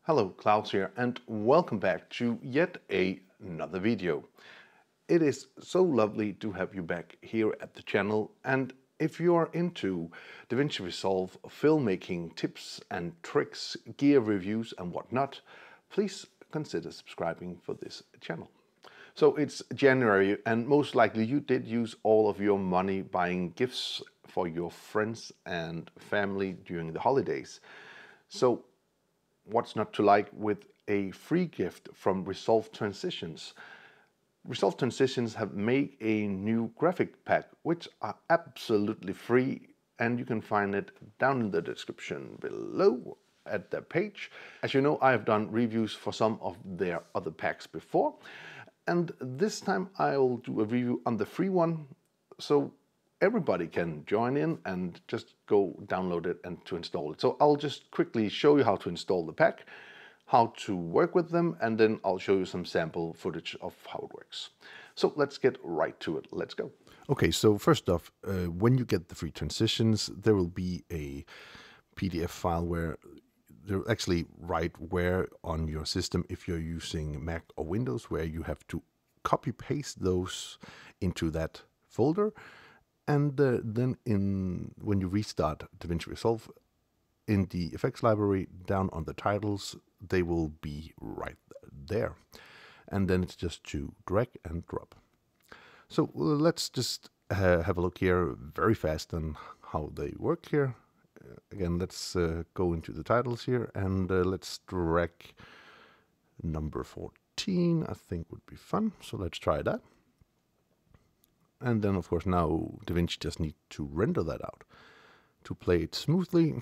Hello, Klaus here, and welcome back to yet another video. It is so lovely to have you back here at the channel, and if you are into DaVinci Resolve filmmaking tips and tricks, gear reviews and whatnot, please consider subscribing for this channel. So it's January, and most likely you did use all of your money buying gifts for your friends and family during the holidays. So what's not to like with a free gift from Resolve Transitions? Resolve Transitions have made a new graphic pack which are absolutely free, and you can find it down in the description below at the page. As you know, I have done reviews for some of their other packs before, and this time I'll do a review on the free one, so everybody can join in and just go download it and to install it. So I'll just quickly show you how to install the pack, how to work with them, and then I'll show you some sample footage of how it works. So let's get right to it. Let's go. Okay, so first off, when you get the free transitions, there will be a PDF file where they'll actually write where on your system, if you're using Mac or Windows, where you have to copy paste those into that folder. And then when you restart DaVinci Resolve, in the effects library down on the titles, they will be right there. And then it's just to drag and drop. So let's just have a look here very fast on how they work here. Again, let's go into the titles here, and let's drag number 14, I think would be fun. So let's try that. And then, of course, now DaVinci just needs to render that out to play it smoothly.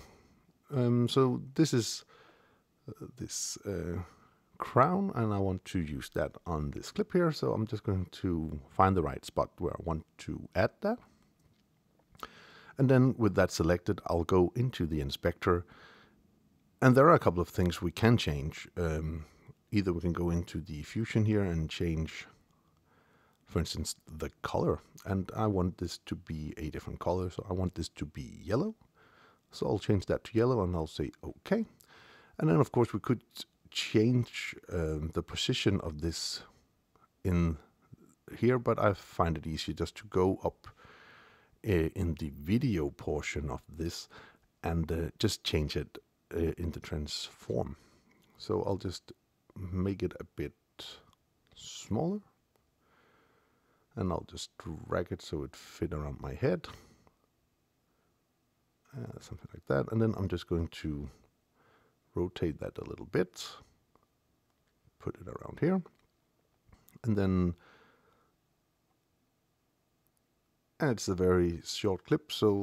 So this is this crown, and I want to use that on this clip here. So I'm just going to find the right spot where I want to add that. And then with that selected, I'll go into the inspector. And there are a couple of things we can change. Either we can go into the Fusion here and change, for instance, the color, and I want this to be a different color, so I want this to be yellow. So I'll change that to yellow, and I'll say OK. And then, of course, we could change the position of this in here, but I find it easier just to go up in the video portion of this and just change it in the transform. So I'll just make it a bit smaller. And I'll just drag it so it fit around my head. Something like that. And then I'm just going to rotate that a little bit. Put it around here. And then it's a very short clip, so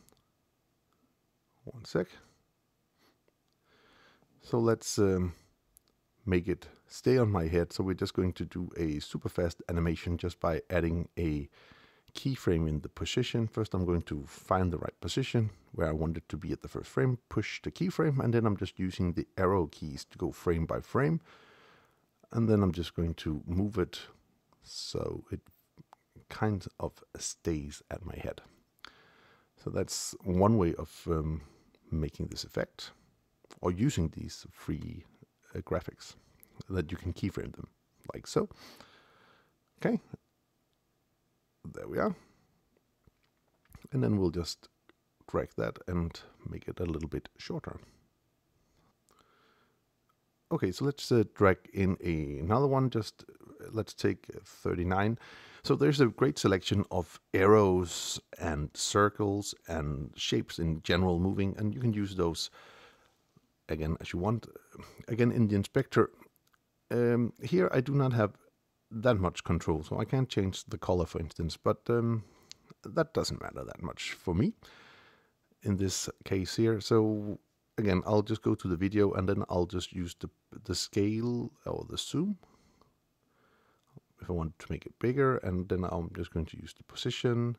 one sec. So let's make it stay on my head. So we're just going to do a super fast animation just by adding a keyframe in the position. First, I'm going to find the right position where I want it to be at the first frame, push the keyframe, and then I'm just using the arrow keys to go frame by frame. And then I'm just going to move it so it kind of stays at my head. So that's one way of making this effect, or using these free graphics, that you can keyframe them like so. Okay, there we are. And then we'll just drag that and make it a little bit shorter. Okay, so let's drag in another one. Just let's take 39. So there's a great selection of arrows and circles and shapes in general moving, and you can use those again as you want. Again, in the inspector, here I do not have that much control, so I can't change the color, for instance, but that doesn't matter that much for me in this case here. So again, I'll just go to the video, and then I'll just use the scale or the zoom if I want to make it bigger, and then I'm just going to use the position,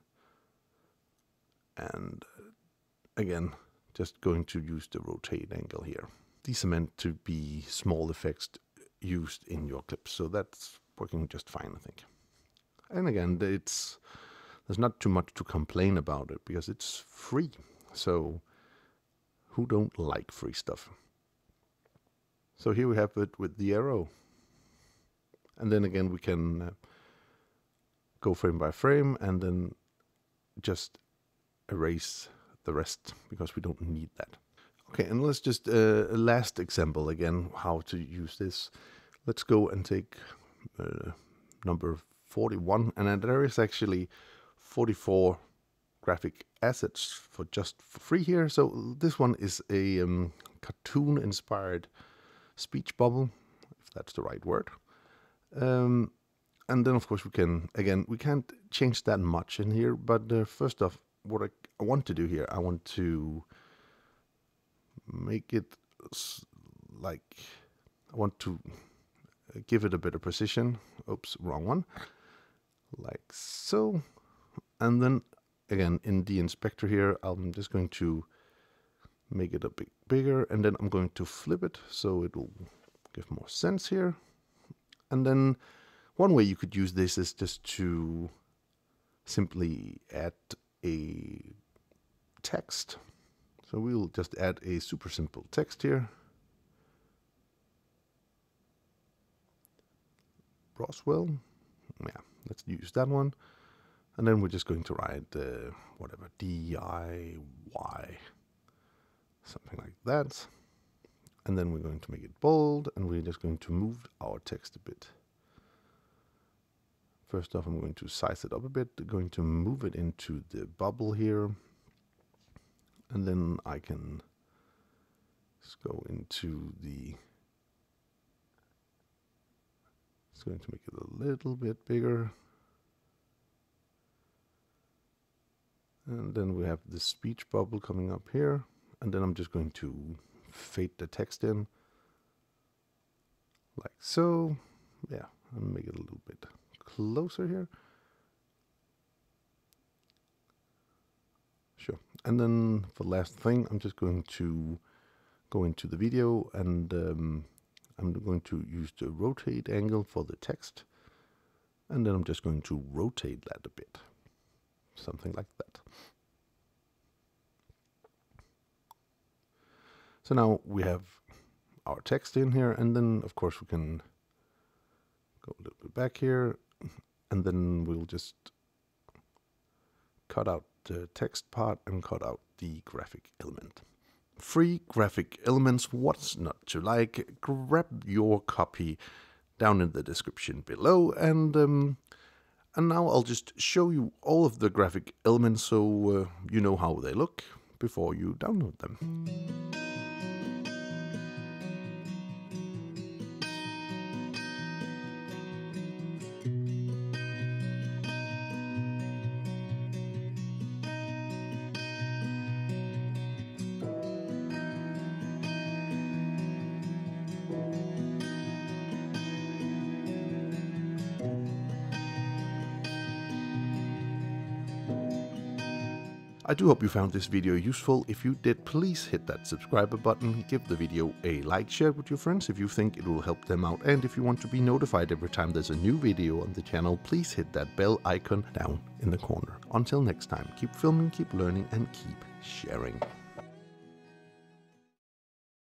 and again, just going to use the rotate angle here. These are meant to be small effects used in your clips, so that's working just fine, I think. And again, there's not too much to complain about it because it's free. So who don't like free stuff? So here we have it with the arrow. And then again we can go frame by frame and then just erase the rest because we don't need that. Okay, and let's just last example again how to use this. Let's go and take number 41, and there is actually 44 graphic assets for free here. So this one is a cartoon inspired speech bubble, if that's the right word. And then of course we can't change that much in here, but first off, what I want to do here, I want to make it like, I want to give it a better precision. Oops, wrong one. Like so. And then again in the inspector here, I'm just going to make it a bit bigger, and then I'm going to flip it so it will give more sense here. And then one way you could use this is just to simply add a text. So we'll just add a super simple text here. Roswell. Yeah, let's use that one. And then we're just going to write whatever, DIY, something like that. And then we're going to make it bold, and we're just going to move our text a bit. First off, I'm going to size it up a bit, going to move it into the bubble here. And then I can just go into the, it's going to make it a little bit bigger. And then we have the speech bubble coming up here. And then I'm just going to fade the text in like so. Yeah, and make it a little bit closer here. Sure. And then for the last thing, I'm just going to go into the video, and I'm going to use the rotate angle for the text. And then I'm just going to rotate that a bit. Something like that. So now we have our text in here, and then of course we can go a little bit back here, and then we'll just cut out the text part and cut out the graphic element. Free graphic elements, what's not to like? Grab your copy down in the description below, and now I'll just show you all of the graphic elements so you know how they look before you download them. I do hope you found this video useful. If you did, please hit that subscribe button, give the video a like, share it with your friends if you think it will help them out, and if you want to be notified every time there's a new video on the channel, please hit that bell icon down in the corner. Until next time, keep filming, keep learning, and keep sharing.